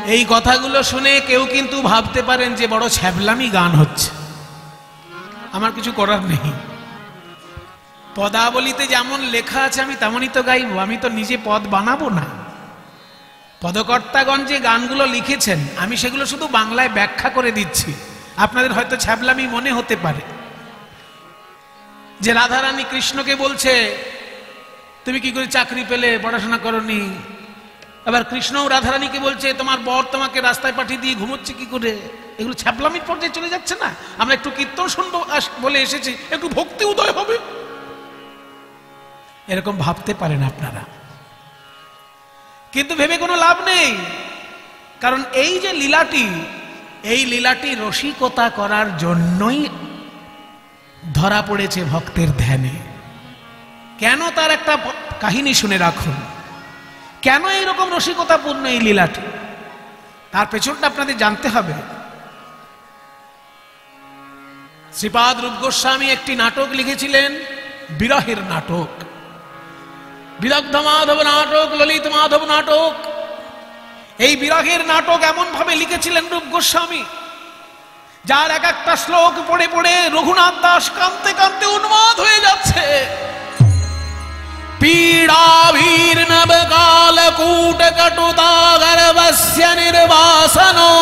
এই কথাগুলো শুনে কেউ কিন্তু ভাবতে পারেন যে বড় ছ্যাবলামি গান হচ্ছে। আমার কিছু করার নেই, পদাবলিতে যেমন লেখা আছে আমি তেমনই তো গাইবো, আমি তো নিজে পদ বানাবো না। পদকর্তাগণ যে গানগুলো লিখেছেন আমি সেগুলো শুধু বাংলায় ব্যাখ্যা করে দিচ্ছি। আপনাদের হয়তো ছ্যাবলামি মনে হতে পারে যে রাধারানী কৃষ্ণকে বলছে তুমি কি করে চাকরি পেলে, পড়াশোনা করনি। আবার কৃষ্ণও রাধারানীকে বলছে তোমার বর তোমাকে রাস্তায় পাঠিয়ে দিয়ে ঘুমোচ্ছে কি করে। এগুলো ছ্যাবলামির পর্যায়ে চলে যাচ্ছে না? আমরা একটু কীর্তন শুনবো বলে এসেছি, একটু ভক্তি উদয় হবে, এরকম ভাবতে পারেন আপনারা। কিন্তু ভেবে কোনো লাভ নেই, কারণ এই যে লীলাটি, এই লীলাটি রসিকতা করার জন্যই ধরা পড়েছে ভক্তের ধ্যানে। কেন তার একটা কাহিনী শুনে রাখুন, কেন এইরকম রসিকতাপূর্ণ এই লীলাটি, তার পেছনটা আপনাদের জানতে হবে। শ্রীপাদ রূপ গোস্বামী একটি নাটক লিখেছিলেন, বিরহের নাটক, বিদগ্ধ মাধব নাটক, ললিত মাধব নাটক। এই বিরহের নাটক এমন ভাবে লিখেছিলেন রূপ গোস্বামী, যার এক একটা শ্লোক পড়ে পড়ে রঘুনাথ দাস কাঁদতে কাঁদতে উন্মাদ হয়ে যাচ্ছে। পীড়াভীর নবকাল কূট কটুতা গর্ভস্য নির্বাসনো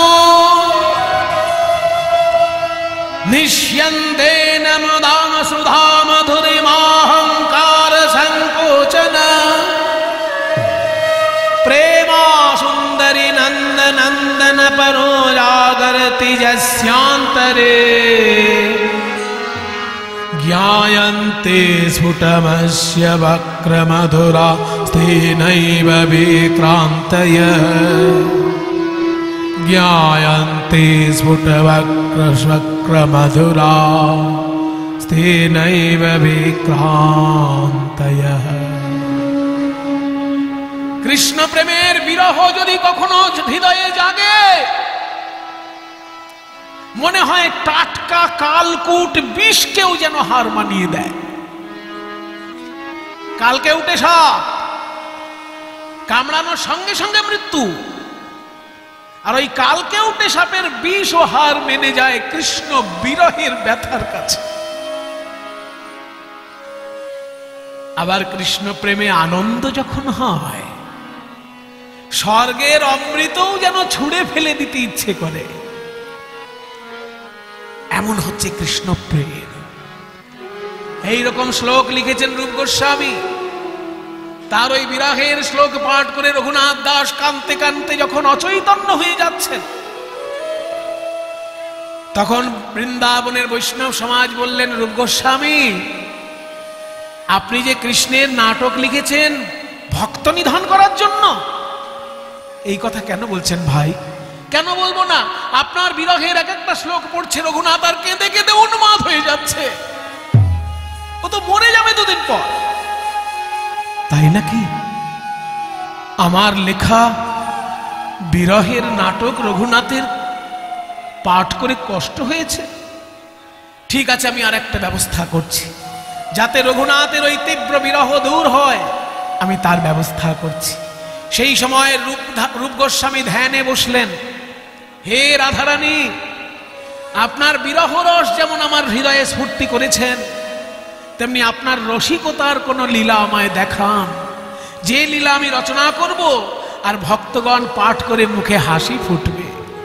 নিষ্যন্তেন মুদাম সুধা মধুরিমাহংকার সংকোচন প্রেमा সুন্দরী নন্দ নন্দন পरो जागरति यस्यांतरे ज्ञायन्ते स्फुटमस्य वक्रमधुरा स्तेनैव विक्रान्तय ज्ञायन्ते स्फुटवक्रमधुरा स्तेनैव विक्रान्तय। কৃষ্ণ প্রেমের বিরহ যদি কখনো হৃদয়ে জাগে, মনে হয় টাটকা কালকুট বিষকেও যেন হার মানিয়ে দেয়। কালকে উঠে সাপ কামড়ানোর সঙ্গে সঙ্গে মৃত্যু, আর ওই কালকে উঠে সাপের বিষ ও হার মেনে যায় কৃষ্ণ বিরহের ব্যথার কাছে। আবার কৃষ্ণ প্রেমে আনন্দ যখন হয়, স্বর্গের অমৃতও যেন ছুঁড়ে ফেলে দিতে ইচ্ছে করে। এমন হচ্ছে কৃষ্ণ প্রেম। এইরকম শ্লোক লিখেছেন রূপ গোস্বামী। তার ওই বিরহের শ্লোক পাঠ করে রঘুনাথ দাস কাঁদতে কাঁদতে যখন অচৈতন্য হয়ে যাচ্ছেন, তখন বৃন্দাবনের বৈষ্ণব সমাজ বললেন, রূপ গোস্বামী আপনি যে কৃষ্ণের নাটক লিখেছেন ভক্ত নিধন করার জন্য, এই কথা কেন বলছেন ভাই? কেন বলবো না? আপনার বিরহের এক একটা শ্লোক পড়ছে রঘুনাথ আর কেঁদে কেঁদে উন্মাদ হয়ে যাচ্ছে, ও তো মরে যাবে দুদিন পর। তাই নাকি? আমার লেখা বিরহের নাটক রঘুনাথের পাঠ করে কষ্ট হয়েছে? ঠিক আছে, আমি আর একটা ব্যবস্থা করছি যাতে রঘুনাথের ওই তীব্র বিরহ দূর হয়, আমি তার ব্যবস্থা করছি। সেই সময় রূপ গোস্বামী ধ্যানে বসলেন। হে রাধারানী, আপনার বিরহ রস যেমন আমার হৃদয়ে স্ফূর্তি করেছেন, তেমনি আপনার রসিকতার কোন লীলা আমায় দেখান, যে লীলা আমি রচনা করব আর ভক্তগণ পাঠ করে মুখে হাসি ফুটবে।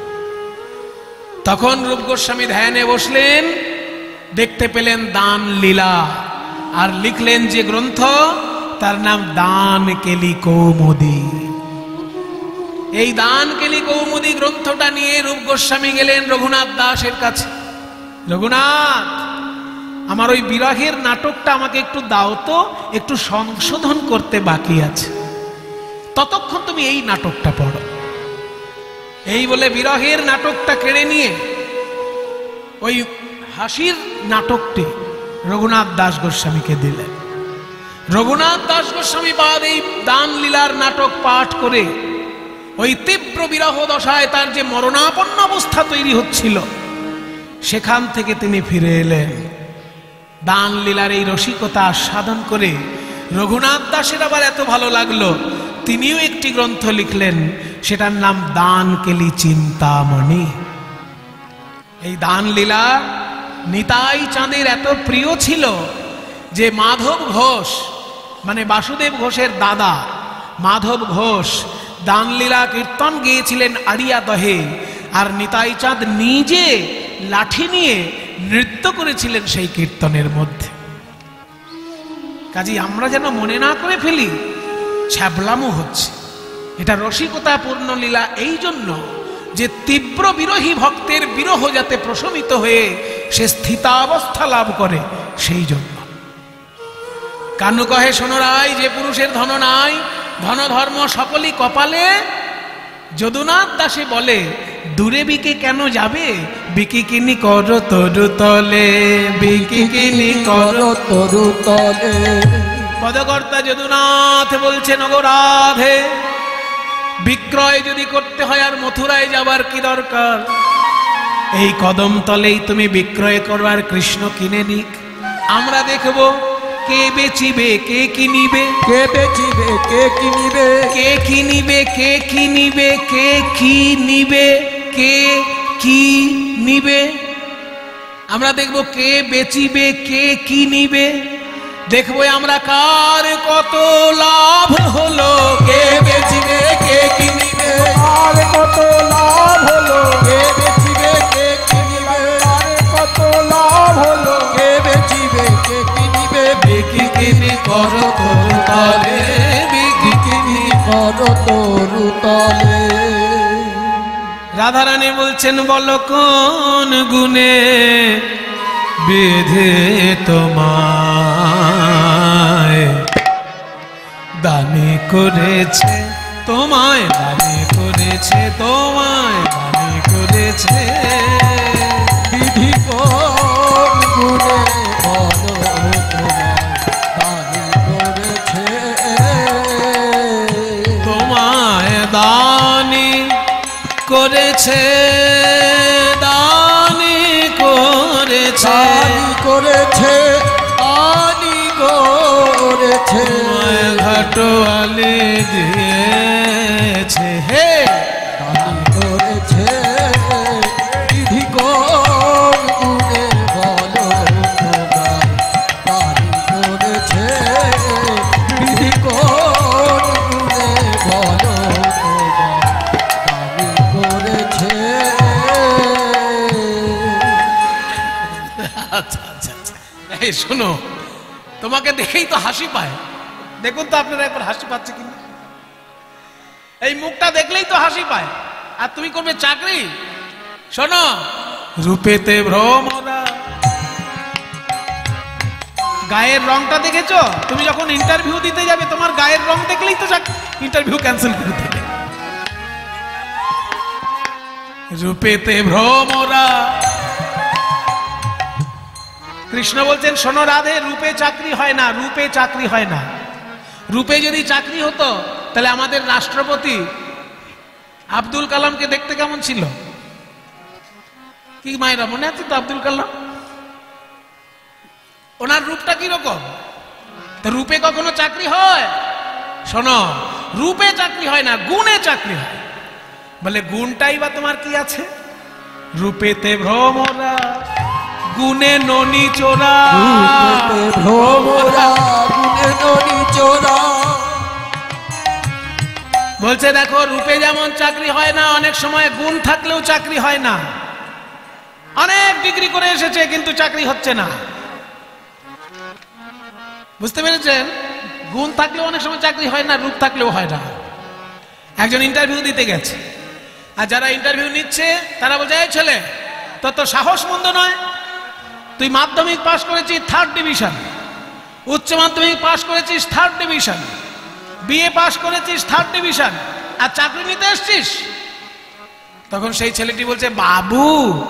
তখন রূপ গোস্বামী ধ্যানে বসলেন, দেখতে পেলেন দান লীলা, আর লিখলেন যে গ্রন্থ, তার নাম দান কেলি কৌমুদী। এই দান কেলি কৌমুদী গ্রন্থটা নিয়ে রূপ গোস্বামী গেলেন রঘুনাথ দাসের কাছে। রঘুনাথ, আমার ওই বিরহের নাটকটা আমাকে একটু দাও তো, একটু সংশোধন করতে বাকি আছে, ততক্ষণ তুমি এই নাটকটা পড়ো। এই বলে বিরহের নাটকটা কেড়ে নিয়ে ওই হাসির নাটকটি রঘুনাথ দাস গোস্বামীকে দিলেন। রঘুনাথ দাস গোস্বামী বাদ এই দান লীলার নাটক পাঠ করে ওই তীব্র বিরহ দশায় তার যে মরণাপন্ন অবস্থা তৈরি হচ্ছিল, সেখান থেকে তিনি ফিরে এলেন। দান লীলার এই রসিকতা আস্বাদন করে রঘুনাথ দাসের আবার এত ভালো লাগলো, তিনিও একটি গ্রন্থ লিখলেন, সেটার নাম দান কেলি চিন্তামণি। এই দান লীলা নিতাই চাঁদের এত প্রিয় ছিল যে মাধব ঘোষ মানে বাসুদেব ঘোষের দাদা মাধব ঘোষ দানলীলা কীর্তন গেয়েছিলেন আড়িয়া দহে, আর নিতাই চাঁদ নিজে লাঠি নিয়ে নৃত্য করেছিলেন সেই কীর্তনের মধ্যে। কাজী আমরা যেন মনে না করে ফেলি ছ্যাবলামো হচ্ছে, এটা রসিকতাপূর্ণ লীলা এই জন্য যে তীব্র বিরোহী ভক্তের বিরহ যাতে প্রশমিত হয়ে সে স্থিতাবস্থা লাভ করে সেই জন্য। কানু কহে শোনো রাই, যে পুরুষের ধন নাই ধন ধর্ম সকলই কপালে, যদুনাথ দাসে বলে দূরে বিকে কেন যাবে, বিকি কিনি করো তরু তলে, বিকি কিনি করো তরু তলে। পদকর্তা যদুনাথ বলছেন ওগো রাধে, বিক্রয় যদি করতে হয় আর মথুরায় যাবার কি দরকার, এই কদম তলেই তুমি বিক্রয় করবার কৃষ্ণ কিনে নিক। আমরা দেখব কে বেচিবে কে কিনিবে, কে বেচিবে কে কিনিবে, কে কিনিবে কে কিনিবে, কে কি নিবে কে কি নিবে। আমরা দেখব কে বেচিবে কে কি নিবে, দেখবো আমরা কার কত লাভ হলো, কে বেচিবে কে কিনিবে, আর কত লাভ হলো, কে বেচিবে কে কিনিবে, আর কত লাভ হলো, কে বেচিবে কে কিনিবে, বিকি কিনি করো তরু তলে, বিকি কিনি করো তরু তলে। রাধারানী বলছেন বলো কোন গুণে বেঁধে তোমায় দানে করেছে, তোমায় দানে করেছে, তোমায় দানে করেছে, বিধি কোন গুণে বলো তোমায় দানি করেছে, তোমায় দানি করেছে, দানি করেছে, দানি করেছে, আনি করেছে, তোমায় ঘাটোয়ালে দিয়েছে, হে দানি করেছে, বিধি কোন গুণে বলো তোমায় দানি করেছে, বিধি কোন গুণে বলো তোমায় দানি করেছে। আচ্ছা আচ্ছা আচ্ছা, এই শোনো, তোমাকে দেখেই তো হাসি পায়, দেখুন তো আপনারা একবার হাসি পাচ্ছে কিনা, এই মুখটা দেখলেই তো হাসি পায়, আর তুমি করবে চাকরি। শোনো, রূপেতে ভ্রমরা, গায়ের রংটা দেখেছো? তুমি যখন ইন্টারভিউ দিতে যাবে তোমার গায়ের রং দেখলেই তো ইন্টারভিউ ক্যান্সেল করে দেবে। রূপেতে ভ্রমরা, কৃষ্ণ বলছেন শোনো রাধে, রূপে চাকরি হয় না, রূপে চাকরি হয় না। রূপে যদি চাকরি হতো তাহলে আমাদের রাষ্ট্রপতি আব্দুল কালামকে দেখতে কেমন ছিল? কি মায়েরা মনে আছে তো আব্দুল কালাম? ওনার রূপটা কি রকম? তো রূপে কখনো চাকরি হয়? শোনো, রূপে চাকরি হয় না, গুণে চাকরি হয়। বলে গুণটাই বা তোমার কি আছে? রূপেতে ভ্রমরা, গুণে ননি চোরা, রূপেতে ভ্রমরা, গুণে ননি চোরা। বলছে দেখো, রূপে যেমন চাকরি হয় না, অনেক সময় গুণ থাকলেও চাকরি হয় না। অনেক ডিগ্রি করে এসেছে কিন্তু চাকরি হচ্ছে না, বুঝতে পেরেছেন? গুণ থাকলেও অনেক সময় চাকরি হয় না, রূপ থাকলেও হয় না। একজন ইন্টারভিউ দিতে গেছে, আর যারা ইন্টারভিউ নিচ্ছে তারা বলছে এই ছেলে, তোর তো সাহস মন্দ নয়, তুই মাধ্যমিক পাস করেছিস 3rd ডিভিশন, উচ্চ মাধ্যমিক পাস করেছিস 3rd ডিভিশন, বিএ পাস করেছিস 3rd ডিভিশন, আর চাকরি নিতে এসছিস। তখন সেই ছেলেটি বলছে বাবু,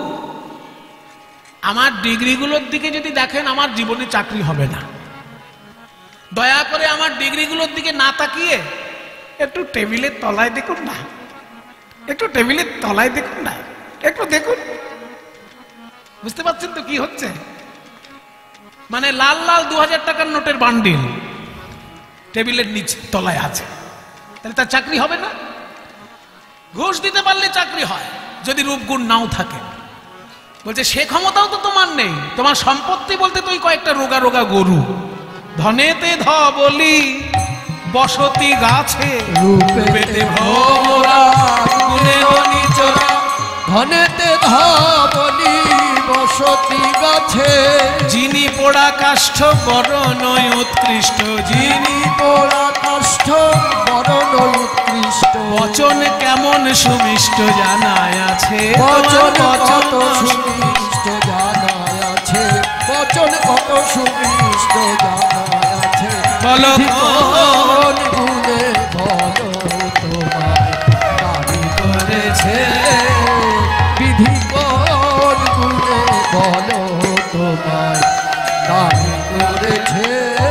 আমার ডিগ্রিগুলোর দিকে যদি দেখেন আমার জীবনে চাকরি হবে না, দয়া করে আমার ডিগ্রিগুলোর দিকে না তাকিয়ে একটু টেবিলের তলায় দেখুন না, একটু টেবিলের তলায় দেখুন না, একটু দেখুন। বুঝতে পারছেন তো কি হচ্ছে? মানে লাল লাল 2000 টাকার নোটের বান্ডিল টেবিলের নিচে তলায় আছে, তাহলে তার চাকরি হবে না? ঘুষ দিতে পারলে চাকরি হয়, যদি রূপগুণ নাও থাকে। বলছে সে ক্ষমতাও তো তোমার নেই, তোমার সম্পত্তি বলতে তুই কয়েকটা রোগা রোগা গরু। ধনেতে ধ বলি বসতি গাছে, রূপেতে ভ্রমরা গুণে নিচরা। ধনেতে ধ বলি বসতি গাছে, যিনি পোড়া কাষ্ঠ বরণ উৎকৃষ্ট, যিনি পোড়া কাষ্ঠ বরণ উৎকৃষ্ট। বচন কেমন সুমিষ্ট জানায় আছে, বচন কত সুমিষ্ট জানায় আছে, বচন কত সুমিষ্ট জানায় আছে। বলো কোন গুণে বলো তোমায় দাবি করেছে, বিধি কোন গুণে বলো তোমায় দাবি করেছে।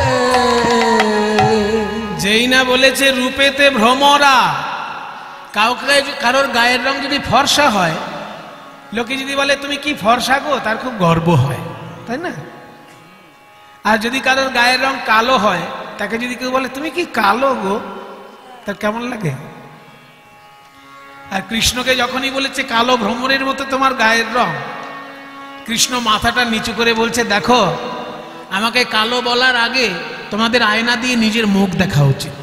যেই না বলেছে রূপেতে ভ্রমরা, কাউকে কারোর গায়ের রং যদি ফর্সা হয়, লোকে যদি বলে তুমি কি ফর্সা গো, তার খুব গর্ব হয়, তাই না? আর যদি কারোর গায়ের রং কালো হয়, তাকে যদি কেউ বলে তুমি কি কালো গো, তার কেমন লাগে? আর কৃষ্ণকে যখনই বলেছে কালো ভ্রমরের মতো তোমার গায়ের রং, কৃষ্ণ মাথাটা নিচু করে বলছে দেখো, আমাকে কালো বলার আগে তোমাদের আয়না দিয়ে নিজের মুখ দেখা উচিত।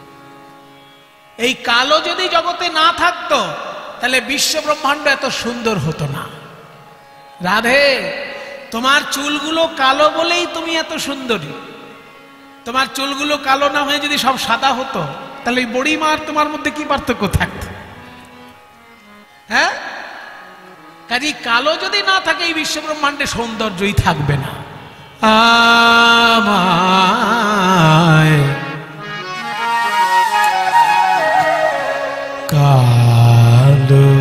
এই কালো যদি জগতে না থাকতো, তাহলে বিশ্ব ব্রহ্মাণ্ড এত সুন্দর হতো না। রাধে, তোমার চুলগুলো কালো বলেই তুমি এত সুন্দরী। তোমার চুলগুলো কালো না হয়ে যদি সব সাদা হতো, তাহলে এই বড়ি মার তোমার মধ্যে কি পার্থক্য থাকতো? হ্যাঁ, কাজে কালো যদি না থাকে, এই বিশ্ব ব্রহ্মাণ্ডে সৌন্দর্যই থাকবে না। আমায় কালো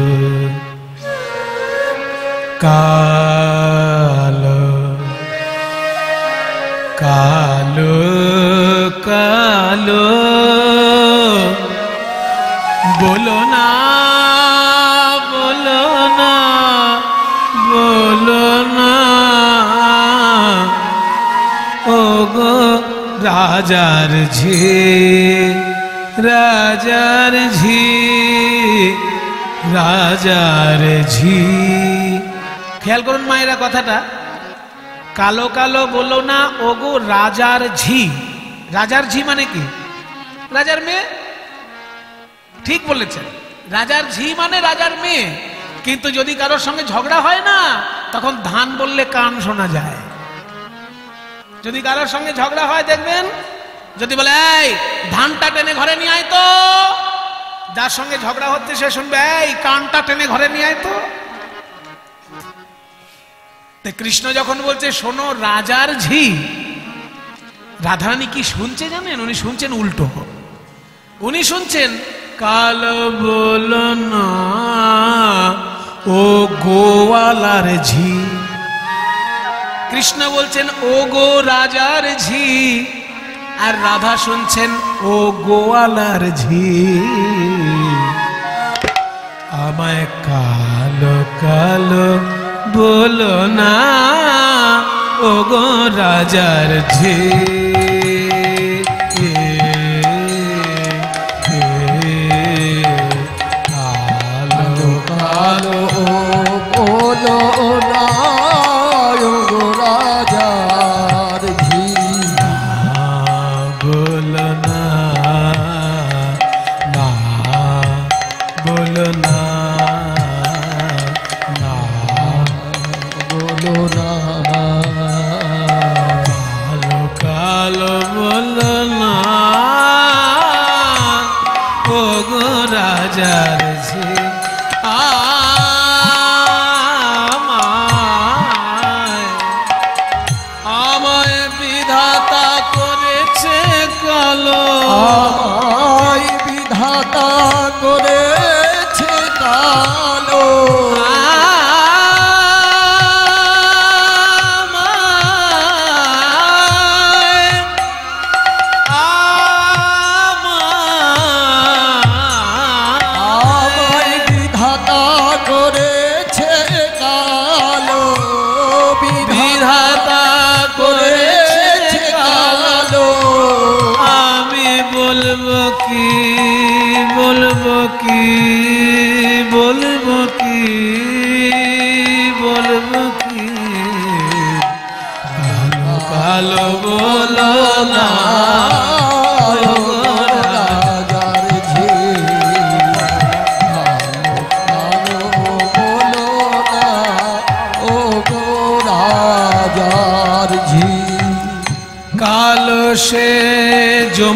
কালো কালো কালো বলো না, বলো না, বলো না, ও গো রাজার ঝি, রাজার ঝি, রাজার ঝি। খেয়াল করুন মায়েরা কথাটা, কালো কালো বলো না ও গো রাজার ঝি। রাজার ঝি মানে কি? রাজার মেয়ে। ঠিক বলেছেন, রাজার ঝি মানে রাজার মেয়ে। কিন্তু যদি কারোর সঙ্গে ঝগড়া হয় না, তখন ধান বললে কান শোনা যায়। যদি কারোর সঙ্গে ঝগড়া হয়, দেখবেন যদি বলে এই ধানটা টেনে ঘরে নিয়ে আয় তো, যার সঙ্গে ঝগড়া হচ্ছে সে শুনবে এই কানটা টেনে ঘরে নিয়ে আয় তো। কৃষ্ণ যখন বলছে শোনো রাজার ঝি, রাধারানী কি শুনছে জানেন? উনি শুনছেন উল্টো। উনি শুনছেন কালো বলো না ও গোয়ালার ঝি। কৃষ্ণ বলছেন ও গো রাজার ঝি, আর রাধা শুনছেন ও গোয়ালার ঝি। আমায় কালো কালো বলো না ও গো রাজার ঝি। কালো কালো বলো না ও গো রাজার ঝি। বলো না, না বলো না, না বলো না, কালো কালো বলো না ও গো রাজার ঝি। আমায় বিধাতা করেছে কালো, আমায় বিধাতা করেছে কালো। আমায় বিধাতা করেছে কালো, বিধাতা করেছে কালো। আমি বলবো কি, বলবো কি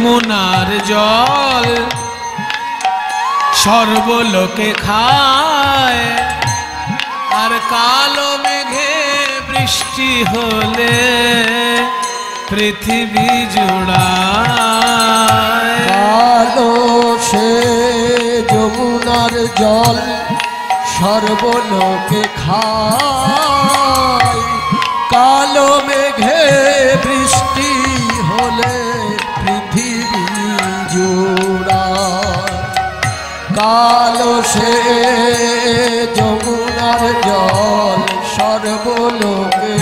যমুনার জল সর্বলোকে খায়, আর কালো মেঘে বৃষ্টি হলে পৃথিবী জুড়ায়। কালো সে যমুনার জল সর্বলোকে খায়, কালো মেঘে বৃষ্টি হলে পৃথিবী জুড়ায়। কালো সে যমুনার জল সর্বলোকে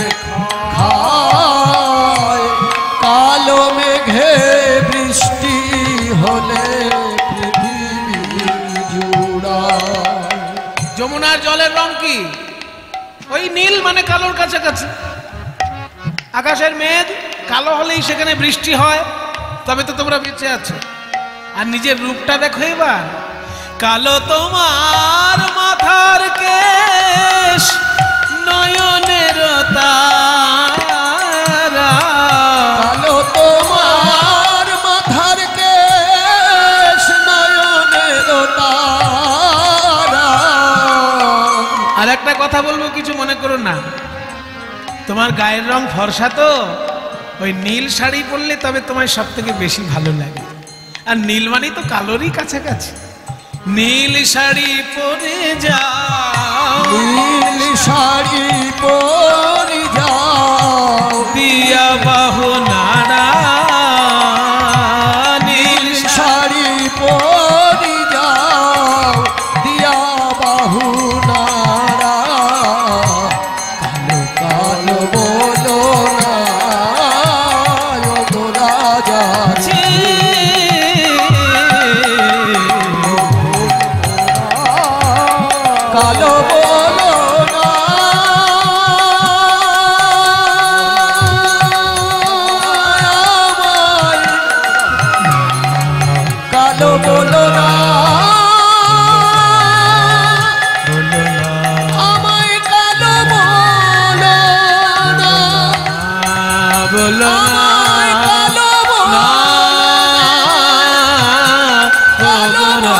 খায়, কালো মেঘে বৃষ্টি হলে পৃথিবী জুড়ায়। যমুনার জলের রং কি? ওই নীল, মানে কালোর কাছাকাছি। আকাশের মেঘ কালো হলেই সেখানে বৃষ্টি হয়, তবে তো তোমরা বেঁচে আছো। আর নিজের রূপটা দেখো এবার, কালো তোমার মাথার কেশ, নয়নের তারা। কালো তোমার মাথার কেশ, নয়নের তারা। আর একটা কথা বলবো, কিছু মনে করো না। তোমার গায়ের রং ফর্সা তো, ওই নীল শাড়ি পরলে তবে তোমায় সব থেকে বেশি ভালো লাগে। আর নীল মানে তো কালোরই কাছাকাছি। নীল শাড়ি পরে যাও, নীল শাড়ি পরে যাও, দিয়া বাহু নাড়া। নীল শাড়ি পরে যাও, দিয়া বাহু নাড়া। কালো কালো বলো না ও রাজা, কালো বলো না, কালো বলো না, আমায় কালো বলো না, বলো আমায় কালো বলো না।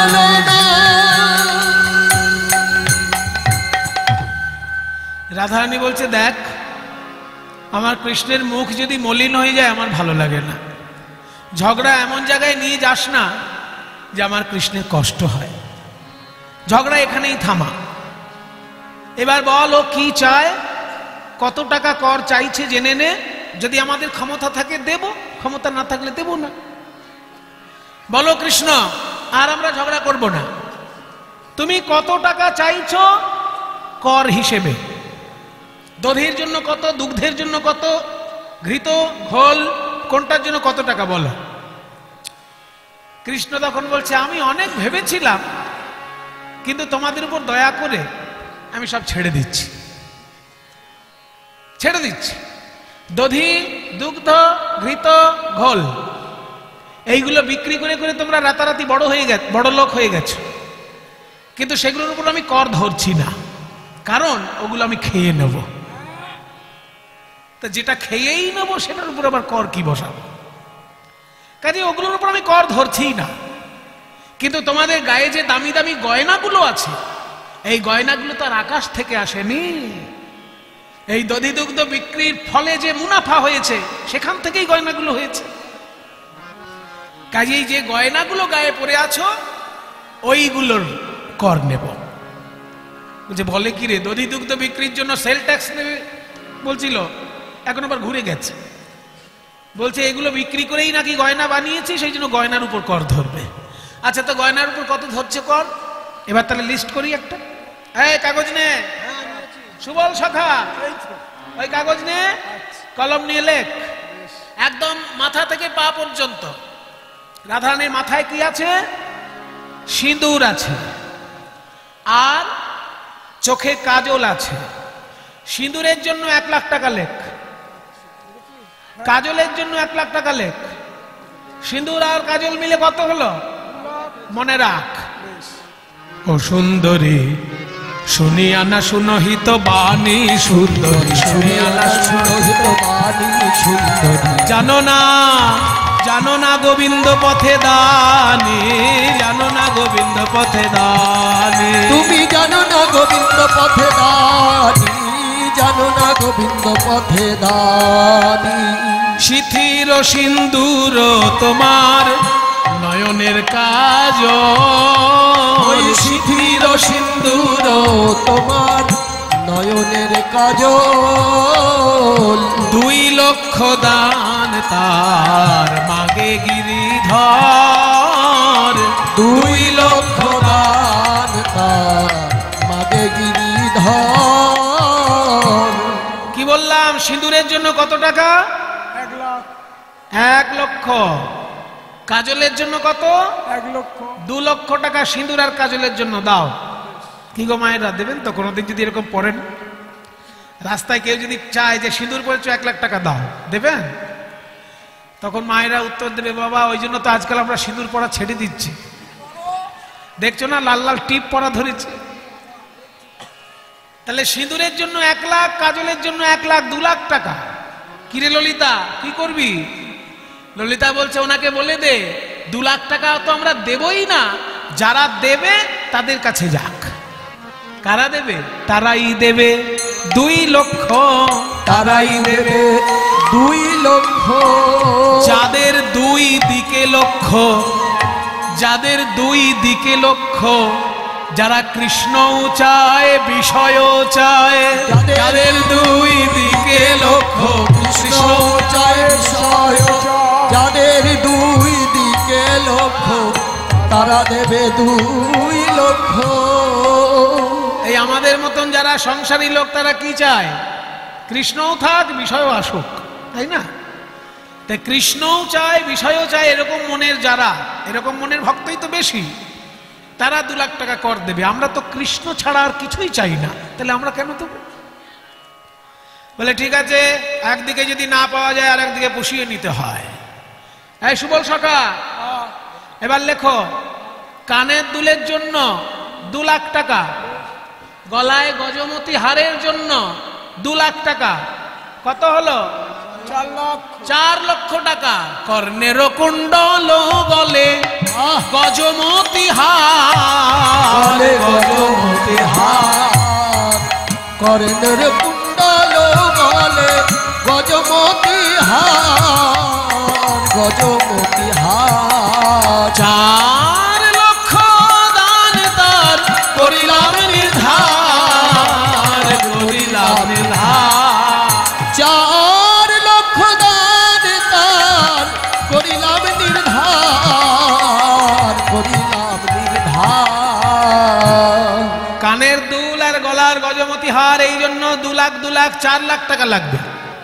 রাধারানী বলছে, দেখ আমার কৃষ্ণের মুখ যদি মলিন হয়ে যায় আমার ভালো লাগে না। ঝগড়া এমন জায়গায় নিয়ে যাস না যে আমার কৃষ্ণের কষ্ট হয়। ঝগড়া এখানেই থামা। এবার বল ও কি চায়, কত টাকা কর চাইছে জেনে নে। যদি আমাদের ক্ষমতা থাকে দেব, ক্ষমতা না থাকলে দেব না। বলো কৃষ্ণ, আর আমরা ঝগড়া করব না। তুমি কত টাকা চাইছো কর হিসেবে, দধির জন্য কত, দুগ্ধের জন্য কত, ঘৃত ঘোল কোনটার জন্য কত টাকা বলো। কৃষ্ণ তখন বলছে, আমি অনেক ভেবেছিলাম, কিন্তু তোমাদের উপর দয়া করে আমি সব ছেড়ে দিচ্ছি, ছেড়ে দিচ্ছি। দধি, দুগ্ধ, ঘৃত, ঘোল এইগুলো বিক্রি করে করে তোমরা রাতারাতি বড় হয়ে গেছো, বড় লোক হয়ে গেছো। কিন্তু সেগুলোর উপর আমি কর ধরছি না, কারণ ওগুলো আমি খেয়ে নেব। তা যেটা খেয়েই নেবো সেটার উপর আবার কর কি বসাবো? কাজে ওগুলোর উপর আমি কর ধরছিই না। কিন্তু তোমাদের গায়ে যে দামি দামি গয়নাগুলো আছে, এই গয়নাগুলো তো আর আকাশ থেকে আসেনি। এই দধি দুগ্ধ বিক্রির ফলে যে মুনাফা হয়েছে সেখান থেকেই গয়নাগুলো হয়েছে। কাজেই যে গয়নাগুলো গায়ে পরে আছো ওইগুলোর কর নেব। বলে কি রে, দধি দুগ্ধ বিক্রির জন্য সেল ট্যাক্স নেবে বলছিল, এখন আবার ঘুরে গেছে, বলছে এগুলো বিক্রি করেই নাকি গয়না বানিয়েছে, সেই জন্য গয়নার উপর কর ধরবে। আচ্ছা, তো গয়নার উপর কত ধরছে কর? এবার তাহলে লিস্ট করি একটা। এই কাগজ নে, সুবল সখা, ওই কাগজ নে, কলম নিয়ে লেখ, একদম মাথা থেকে পা পর্যন্ত। রাধারানীর মাথায় কি আছে? সিঁদুর আছে, আর চোখে কাজল আছে। সিঁদুরের জন্য 1 লাখ টাকা লেখ, কাজলের জন্য 1 লাখ টাকা লেখ। সিঁদুর আর কাজল মিলে কত হলো মনে রাখ। ও সুন্দরী শুনিয়া না শুনহিত বাণী সুন্দরী, শুনিয়া না শুনহিত বাণী সুন্দরী। জানো না জানো না গোবিন্দ পথে দানে, জানো না গোবিন্দ পথে দানে। তুমি জানো না গোবিন্দ পথে দানি, জানো না গোবিন্দ পথে দানি। শিথির সিন্দুর তোমার নয়নের কাজ, ওই শিথির সিন্দুর তোমার নয়নের কাজল। 2 লক্ষ দান তার মাগে গিরিধর, 2 লক্ষ দান তার মাগে গিরিধর। কি বললাম, সিঁদুরের জন্য কত টাকা? 1 লাখ। 1 লক্ষ। কাজলের জন্য কত? 1 লক্ষ। 2 লক্ষ টাকা সিঁদুর আর কাজলের জন্য দাও। কি গো মায়েরা, দেবেন তো? কোনোদিন যদি এরকম পড়েন, রাস্তায় কেউ যদি চায় যে সিঁদুর পড়েছো 1 লাখ টাকা দাও, দেবেন? তখন মায়েরা উত্তর দেবে, বাবা ওই জন্য তো আজকাল আমরা সিঁদুর পড়া ছেড়ে দিচ্ছি, দেখছো না লাল লাল টিপ পরা ধরেছে। তাহলে সিঁদুরের জন্য 1 লাখ, কাজলের জন্য 1 লাখ, 2 লাখ টাকা। কিরে ললিতা, কি করবি? ললিতা বলছে, ওনাকে বলে দে 2 লাখ টাকা তো আমরা দেবই না, যারা দেবে তাদের কাছে যাক। কারা দেবে? তারাই দেবে 2 লক্ষ, তারাই দেবে 2 লক্ষ। যাদের 2 দিকে লক্ষ্য, যাদের 2 দিকে লক্ষ্য, যারা কৃষ্ণও চায় বিষয়ও চায়, যাদের 2 দিকে লক্ষ্য, কৃষ্ণ চায় বিষয়, যাদের 2 দিকে লক্ষ্য, তারা দেবে 2 লক্ষ। এই আমাদের মতন যারা সংসারী লোক, তারা কি চায়? কৃষ্ণও থাক বিষয়ও আসুক, তাই না? তাই কৃষ্ণও চায় বিষয়ও চায়, এরকম মনের যারা, এরকম মনের ভক্তই তো বেশি, তারা 2 লাখ টাকা কর দেবে। আমরা তো কৃষ্ণ ছাড়া আর কিছুই চাই না, তাহলে আমরা কেন দেবো? বলে ঠিক আছে, একদিকে যদি না পাওয়া যায় আর একদিকে পুষিয়ে নিতে হয়। এই সুবল সখা, এবার লেখো, কানের দুলের জন্য 2 লাখ টাকা, গলায় গজমতি হারের জন্য 2 লাখ টাকা, কত হলো? 4 লাখ। 4 লক্ষ টাকা। কর্ণের কুণ্ডল গলে গজমতি হার, গজমতি হার, কর্ণের কুণ্ডল গলে গজমতি হার, গজমতি হার। 4 লক্ষ দান তার করিলাম নির্ধার, করিলাম নির্ধার। 4 লক্ষ দান তার করিলাম নির্ধার, করিলাম নির্ধার। কানের দুল আর গলার গজমতি হার, এই জন্য 2 লাখ 2 লাখ 4 লাখ টাকা লাগবে।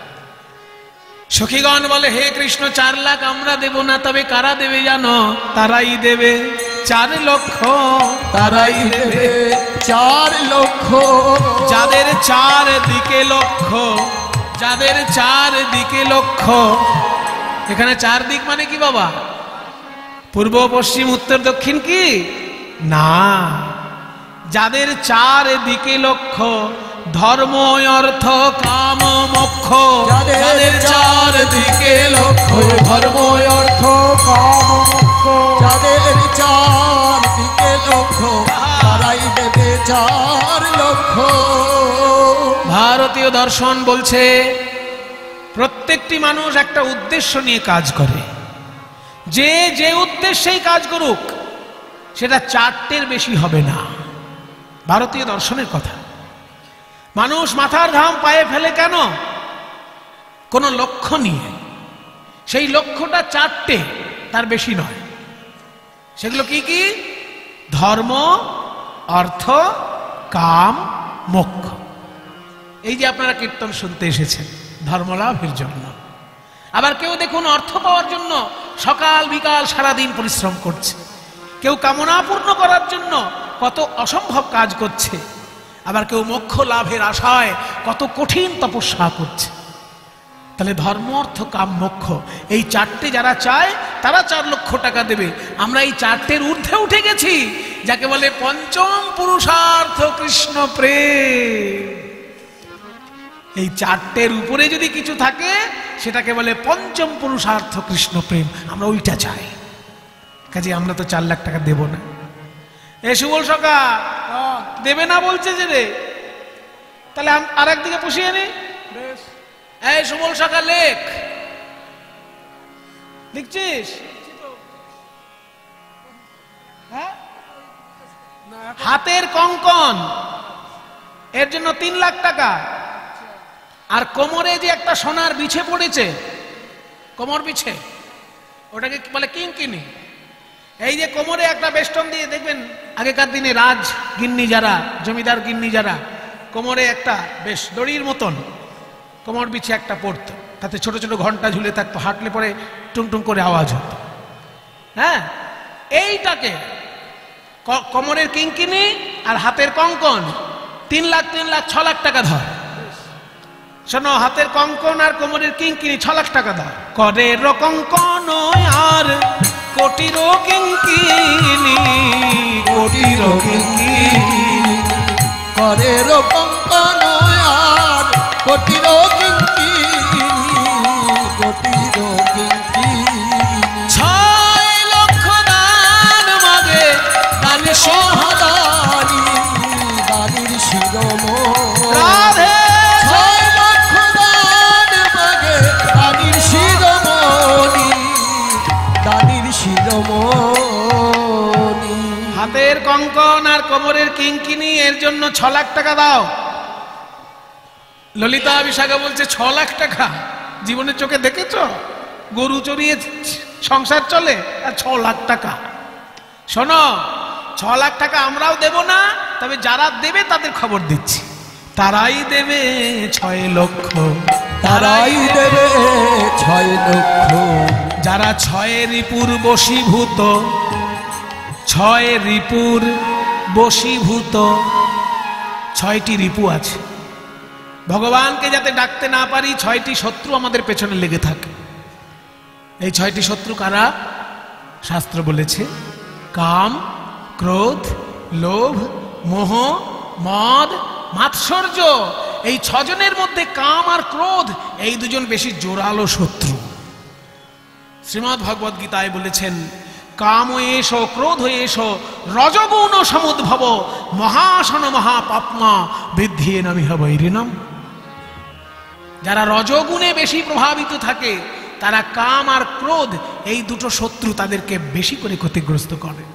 সখীগণ বলে, হে কৃষ্ণ 4 লাখ আমরা দেব না, তবে কারা দেবে জানো? তারাই দেবে 4 লক্ষ, তারাই দেবে 4 লক্ষ। যাদের 4 দিকে লক্ষ্য, যাদের 4 দিকে লক্ষ্য। এখানে 4 দিক মানে কি বাবা? পূর্ব পশ্চিম উত্তর দক্ষিণ কি না, যাদের 4 দিকে লক্ষ্য, ধর্ম অর্থ কাম মোক্ষ, যাদের 4 দিকে লক্ষ্য, ধর্ম অর্থ কাম মোক্ষ, যাদের 4 দিকে লক্ষ্য, তারাই দেবে 4 লক্ষ। ভারতীয় দর্শন বলছে প্রত্যেকটি মানুষ একটা উদ্দেশ্য নিয়ে কাজ করে, যে যে উদ্দেশ্যেই কাজ করুক সেটা 4টের বেশি হবে না। ভারতীয় দর্শনের কথা। মানুষ মাথার ঘাম পায়ে ফেলে কেন? কোন লক্ষ্য নিয়ে। সেই লক্ষ্যটা 4টে, তার বেশি নয়। সেগুলো কি কি? ধর্ম, অর্থ, কাম, মোক্ষ। এই যে আপনারা কীর্তন শুনতে এসেছেন ধর্মলাভের জন্য। আবার কেউ দেখুন অর্থ পাওয়ার জন্য সকাল বিকাল সারাদিন পরিশ্রম করছে, কেউ কামনা পূর্ণ করার জন্য কত অসম্ভব কাজ করছে, আবার কেউ মোক্ষ লাভের আশায় কত কঠিন তপস্যা করছে। তাহলে ধর্ম, অর্থ, কাম, মোক্ষ, এই 4টে যারা চায় তারা 4 লক্ষ টাকা দেবে। আমরা এই 4টের ঊর্ধ্বে উঠে গেছি, যাকে বলে পঞ্চম পুরুষার্থ কৃষ্ণ প্রেম। এই 4টের উপরে যদি কিছু থাকে সেটাকে বলে পঞ্চম পুরুষার্থ কৃষ্ণ প্রেম। আমরা ওইটা চাই, কাজে আমরা তো 4 লাখ টাকা দেব না। এ সুবল সকা দেবে না বলছে যে রে, তাহলে আর একদিকে পুষিয়ে নি। এই সুবল সকা লেখ, লিখছিস? হ্যাঁ, হাতের কঙ্কন এর জন্য 3 লাখ টাকা। আর কোমরে যে একটা সোনার বিছে পড়েছে, কোমর বিছে, ওটাকে বলে কিঙ্কিনি। এই যে কোমরে একটা বেষ্টন দিয়ে, দেখবেন আগেকার দিনে রাজ গিন্নি যারা, জমিদার গিন্নি যারা, কোমরে একটা বেশ দড়ির মতন কোমর বিছে একটা পড়তো, তাতে ছোট ছোট ঘন্টা ঝুলে থাকতো, হাঁটলে পরে টুংটুং করে আওয়াজ হতো। হ্যাঁ, এইটাকে কোমরের কিঙ্কিনি আর হাতের কঙ্কন 3 লাখ 6 লাখ টাকা ধর। শোনো, হাতের কঙ্কন আর কোমরের কিঙ্কিনি 6 লাখ টাকা ধর। করের কঙ্কন আর কোটির কিঙ্কিনি, কোটির কিঙ্কিনি, করের কঙ্কন আর কোটির কিঙ্কিনি, কোটির কিঙ্কিনি। 6 লক্ষ দান মাগে দান সহাদানি দানির শিরোমণি, রাধে। 6 লক্ষ দান মাগে দানির শিরোমণি, দানির শিরোমণি। হাতের কঙ্কন আর কোমরের কিঙ্কিনি এর জন্য 6 লাখ টাকা দাও। ললিতা বিশাখা বলছে 6 লাখ টাকা জীবনের চোখে দেখেছ? গরু চড়িয়ে সংসার চলে, আর 6 লাখ টাকা। শোনো, 6 লাখ টাকা আমরাও দেব না, তবে যারা দেবে তাদের খবর দিচ্ছি, তারাই দেবে 6 লক্ষ, তারাই দেবে 6 লক্ষ। যারা 6 রিপুর বশীভূত, 6 রিপুর বশীভূত। 6টি রিপু আছে, ভগবানকে যাতে ডাকতে না পারি 6টি শত্রু আমাদের পেছনে লেগে থাকে। এই 6টি শত্রু কারা? শাস্ত্র বলেছে কাম, ক্রোধ, লোভ, মোহ, মদ, মাৎসর্য। এই 6 জনের মধ্যে কাম আর ক্রোধ, এই দুজন বেশি জোরালো শত্রু। শ্রীমদ্ ভগবদ গীতায় বলেছেন কাম এসো, ক্রোধ এসো, রজগুণ সমুদ্ভব, মহাসন মহাপাপমা বৃদ্ধি নামিহ বৈরিণম। যারা রজগুণে বেশি প্রভাবিত থাকে তারা কাম আর ক্রোধ, এই দুটো শত্রু তাদেরকে বেশি করে ক্ষতিগ্রস্ত করে।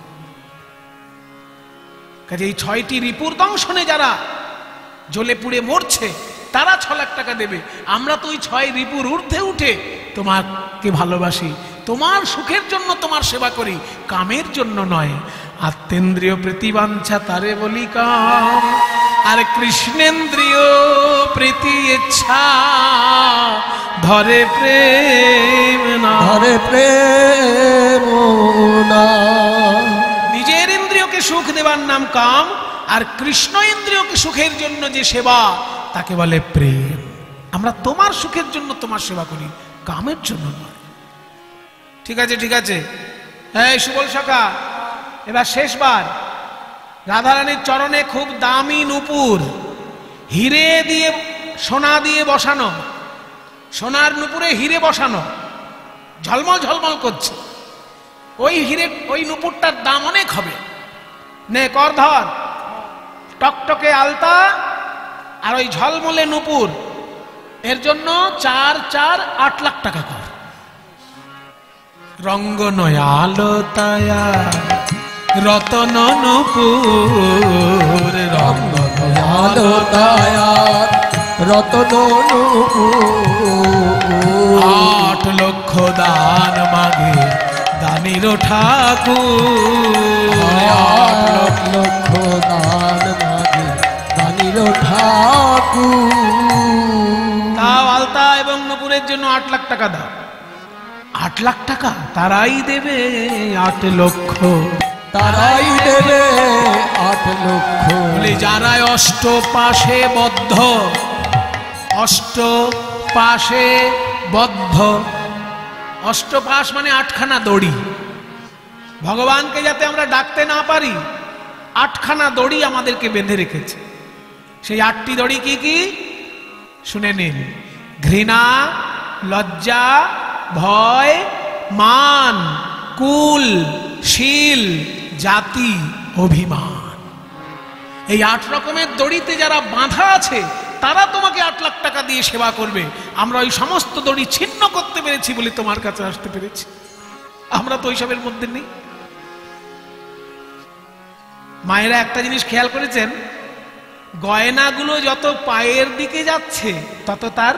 কাজে এই 6টি রিপুর দংশনে যারা জ্বলে পুড়ে মরছে তারা 6 লাখ টাকা দেবে। আমরা তো ওই 6 রিপুর ঊর্ধ্বে উঠে তোমাকে ভালোবাসি, তোমার সুখের জন্য তোমার সেবা করি, কামের জন্য নয়। আত্মেন্দ্রিয় প্রীতিবাঞ্ছা তারে বলি কাম, আর কৃষ্ণেন্দ্রিয় প্রীতি ইচ্ছা ধরে প্রেম না, ধরে প্রেম না। নিজের ইন্দ্রিয়কে সুখ দেবার নাম কাম, আর কৃষ্ণ ইন্দ্রিয়কে সুখের জন্য যে সেবা তাকে বলে প্রেম। আমরা তোমার সুখের জন্য তোমার সেবা করি, কামের জন্য নয়। ঠিক আছে, ঠিক আছে। হ্যাঁ সুবল সখা, এবার শেষবার রাধারানীর চরণে খুব দামি নূপুর, হিরে দিয়ে সোনা দিয়ে বসানো, সোনার নূপুরে হিরে বসানো, ঝলমল ঝলমল করছে। ওই হিরে, ওই নূপুরটার দাম অনেক হবে। নে কর ধর, টকটকে আলতা আর ওই ঝলমলে নূপুর, এর জন্য 8 লাখ টাকা কর। রঙ্গ নয়ালতায়া রতন নূপুর, রঙ্গ আলোতায়া রতন নূপুর। 8 লক্ষ দান মাগে দানির ঠাকুর, 8 লক্ষ দান মাগে দানির ঠাকুর। তাও আলতা এবং নূপুরের জন্য 8 লাখ টাকা দাও। 8 লাখ টাকা তারাই দেবে 8 লক্ষ, তারাই দেবে 8 লক্ষ। বলে যারা অষ্টপাশে বদ্ধ, অষ্টপাশে বদ্ধ, অষ্টপাশ মানে 8খানা দড়ি। ভগবানকে যাতে আমরা ডাকতে না পারি 8খানা দড়ি আমাদেরকে বেঁধে রেখেছে। সেই 8টি দড়ি কি কি শুনে নিন। ঘৃণা, লজ্জা, ভয়, মান, কুল, শীল, জাতি, অভিমান, এই 8 রকমের দড়িতে যারা বাঁধা আছে তারা তোমাকে 8 লাখ টাকা দিয়ে সেবা করবে। আমরা ওই সমস্ত দড়ি ছিন্ন করতে পেরেছি বলে তোমার কাছে আসতে পেরেছি। আমরা তো ওইসবের মধ্যে নেই। মায়েরা একটা জিনিস খেয়াল করেছেন, গয়নাগুলো যত পায়ের দিকে যাচ্ছে তত তার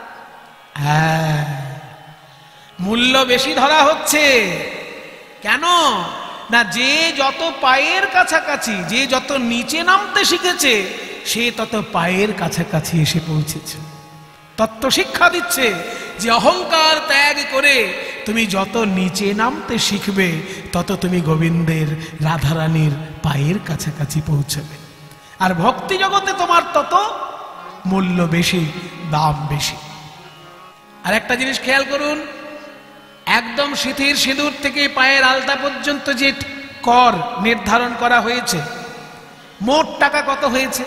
মূল্য বেশি ধরা হচ্ছে। কেন না, যে যত পায়ের কাছাকাছি, যে যত নিচে নামতে শিখেছে, সে তত পায়ের কাছাকাছি এসে পৌঁছেছে। তত্ত্ব শিক্ষা দিচ্ছে যে অহংকার ত্যাগ করে তুমি যত নিচে নামতে শিখবে তত তুমি গোবিন্দের, রাধারানীর পায়ের কাছাকাছি পৌঁছবে। আর ভক্তি জগতে তোমার তত মূল্য বেশি, দাম বেশি। আর একটা জিনিস খেয়াল করুন, একদম সিঁথির সিঁদুর থেকে পায়ের আলতা পর্যন্ত যে কর নির্ধারণ করা হয়েছে, মোট টাকা কত হয়েছে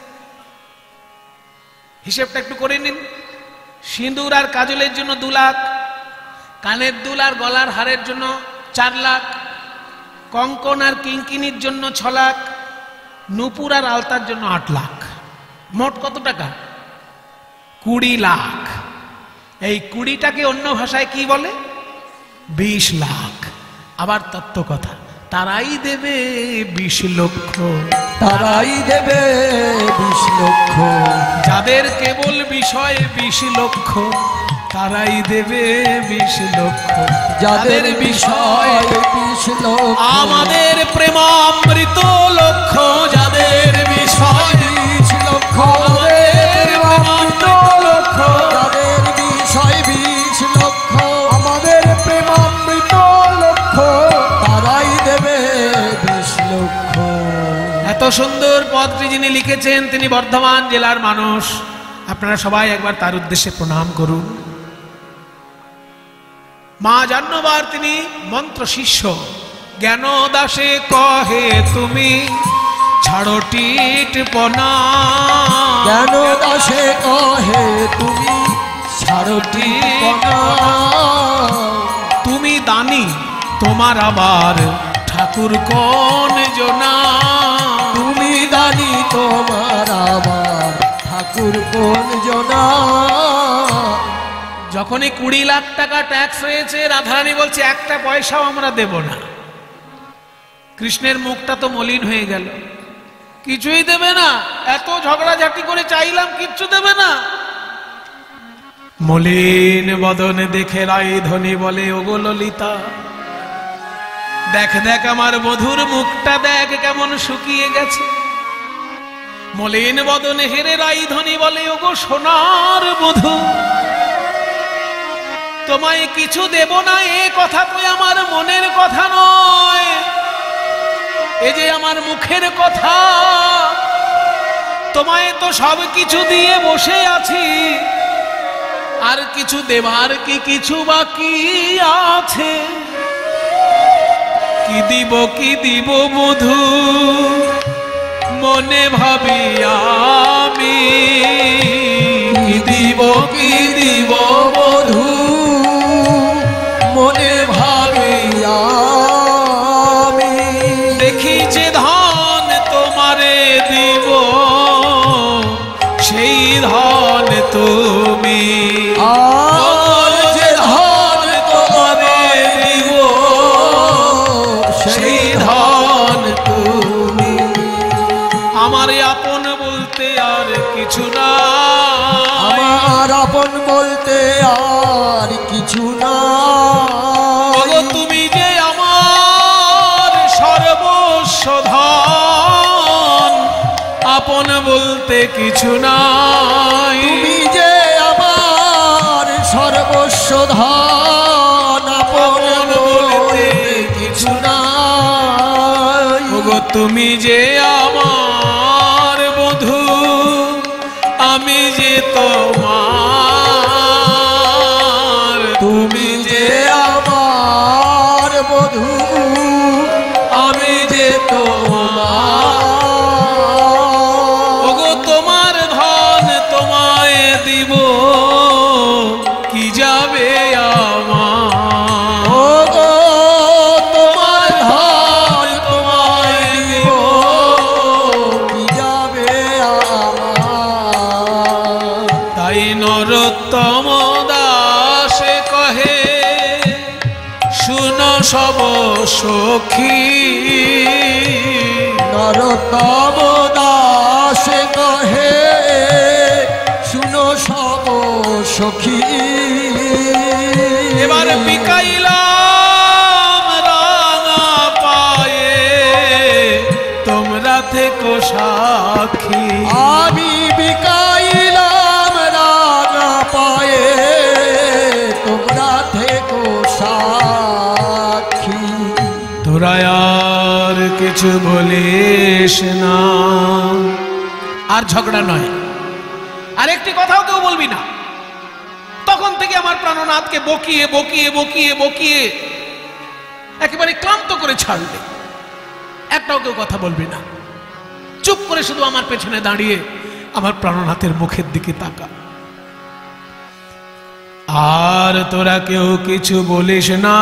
হিসেবটা একটু করে নিন। সিঁদুর আর কাজলের জন্য 2 লাখ, কানের দুল আর গলার হারের জন্য 4 লাখ, কঙ্কন আর কিঙ্কিনির জন্য 6 লাখ, নুপুর আর আলতার জন্য 8 লাখ। মোট কত টাকা? 20 লাখ। এই 20টাকে অন্য ভাষায় কি বলে? 20 লাখ। আবার তত্ত্ব কথা, তারাই দেবে 20 লক্ষ, তারাই দেবে 20 লক্ষ, যাদের কেবল বিষয় 20 লক্ষ, তারাই দেবে 20 লক্ষ, যাদের বিষয় 20 লক্ষ। আমাদের প্রেমামৃত লক্ষ, যাদের বিষয় 20 লক্ষ, আমাদের প্রেমামৃত লক্ষ, যাদের বিষয় 20 লক্ষ, আমাদের প্রেমামৃত লক্ষ, তারাই দেবে 20 লক্ষ। এত সুন্দর পদটি যিনি লিখেছেন তিনি বর্ধমান জেলার মানুষ। আপনারা সবাই একবার তার উদ্দেশ্যে প্রণাম করুন। মা জাহ্নবার তিনি মন্ত্র শিষ্য। জ্ঞান দাসে কহে তুমি ছাড়ো টিটপনা, জ্ঞান দাসে কহে তুমি ছাড়ো টিটপনা, তুমি দানি তোমার আবার ঠাকুর কোন জনা, তুমি দানি তোমার আবার ঠাকুর কোন জনা। যখনই 20 লাখ টাকা ট্যাক্স হয়েছে, রাধারানী বলছে একটা পয়সাও আমরা দেব না। কৃষ্ণের মুখটা তো মলিন হয়ে গেল, কিছুই দেবে না। এত ঝগড়াঝাটি করে চাইলাম, কিচ্ছু দেবে না। মলিন বদনে দেখে রায়ধনী বলে, ওগো ললিতা, দেখ দেখ আমার বধুর মুখটা দেখ কেমন শুকিয়ে গেছে। মলিন বদনে হেরে রায়ধনী বলে, ওগো সোনার বধূ, তোমায় কিছু দেব না এ কথা তো আমার মনের কথা নয়, এ যে আমার মুখের কথা। তোমায় তো সব কিছু দিয়ে বসে আছি, আর কিছু দেবার কি কিছু বাকি আছে? কি দিব বধূ মনে ভাবি আমি, কি দিব বধূ মনে ভাবি আমি, দেখি যে ধন তোমারে দিব সেই ধন তুমি, যে ধন তোমারে দিব সেই ধন তুমি। আমার আপন বলতে আর কিছু না, আমার আপন বলতে আর কিছু না। তুমি যে আমার সর্বস্ব ধন, আপন বলতে কিছু নাই। তুমি যে আমার সর্বস্ব ধন, আপন বলতে কিছু নাই। ওগো তুমি যে আমার বধূ, আমি যে তোমার। তুমি যে আমার বধূ, আমি যে তোমার। ওগো তোমার ধন তোমায় দিব, কি নরোত্তম দাস কহে শুনো সব সখী নরোত্তম দাস কহে শুনো সব সখী এবার বিকাইলাম রাঙা পায়ে তোমরা থেকো সাক্ষী আমি বিকাইলাম রাঙা পায়ে তোমরা থেকো সাক্ষী তোরা আর কিছু বলিস না আর ঝগড়া নয় আরেকটি কথাও কেউ বলবি না তখন থেকে আমার প্রাণনাথকে বকিয়ে বকিয়ে বকিয়ে বকিয়ে একেবারে ক্লান্ত করে ছাড়লে একটাও কেউ কথা বলবি না চুপ করে শুধু আমার পেছনে দাঁড়িয়ে আমার প্রাণনাথের মুখের দিকে তাকা আর তোরা কেউ কিছু বলিস না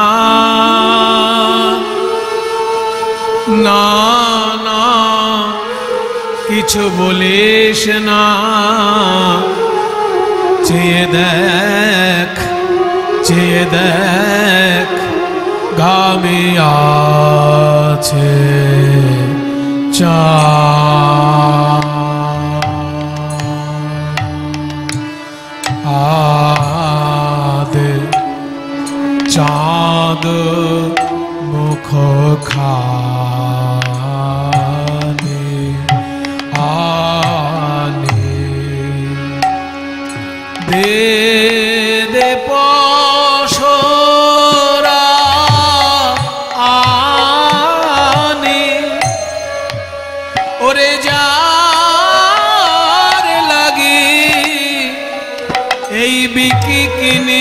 না না কিছু বলিস না চেয়ে দেখ ঘামে আছে চাঁদ মুখ খানে আনে দে পশরা আনে ওরে যার লাগি এই বিকি কিনে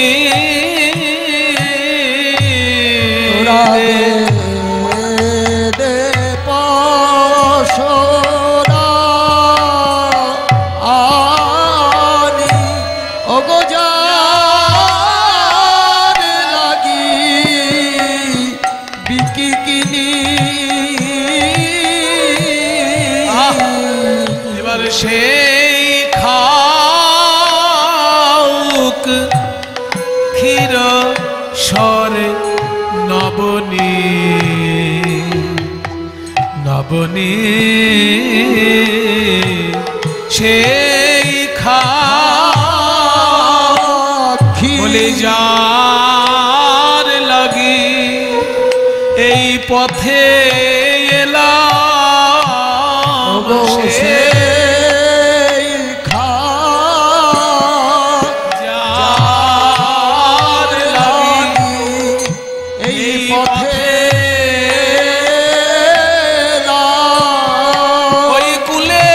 দে পশরা আনি ওগো যার লাগি বিকি কিনি এবার সেই খাউক ক্ষীর স্বরে নবনী নবনী সেই বলে যার লাগি এই পথে এলাম সেই যার লাগি এই পথে ওই কুলে